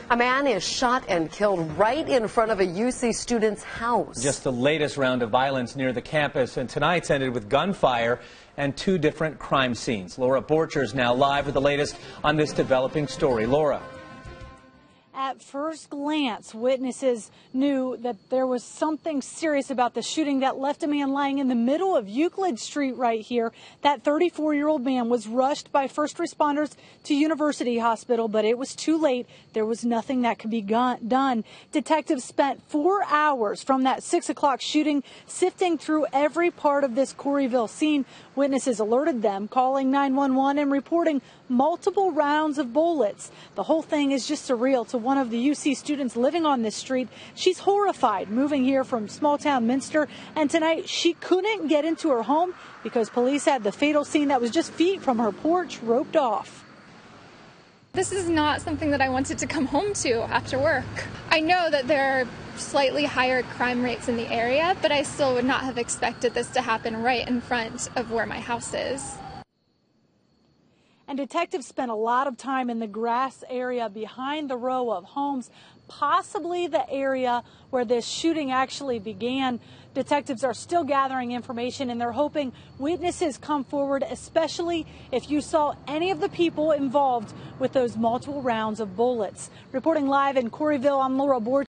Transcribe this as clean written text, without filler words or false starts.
A man is shot and killed right in front of a UC student's house. Just the latest round of violence near the campus, and tonight's ended with gunfire and two different crime scenes. Laura Borcher is now live with the latest on this developing story. Laura. At first glance, witnesses knew that there was something serious about the shooting that left a man lying in the middle of Euclid Street right here. That 34-year-old man was rushed by first responders to University Hospital, but it was too late. There was nothing that could be done. Detectives spent 4 hours from that 6 o'clock shooting sifting through every part of this Corryville scene. Witnesses alerted them, calling 911 and reporting multiple rounds of bullets. The whole thing is just surreal to one of the UC students living on this street. She's horrified moving here from small town Minster, and tonight she couldn't get into her home because police had the fatal scene that was just feet from her porch roped off. This is not something that I wanted to come home to after work. I know that there are slightly higher crime rates in the area, but I still would not have expected this to happen right in front of where my house is. And detectives spent a lot of time in the grass area behind the row of homes, possibly the area where this shooting actually began. Detectives are still gathering information, and they're hoping witnesses come forward, especially if you saw any of the people involved with those multiple rounds of bullets. Reporting live in Corryville, I'm Laura Borcher.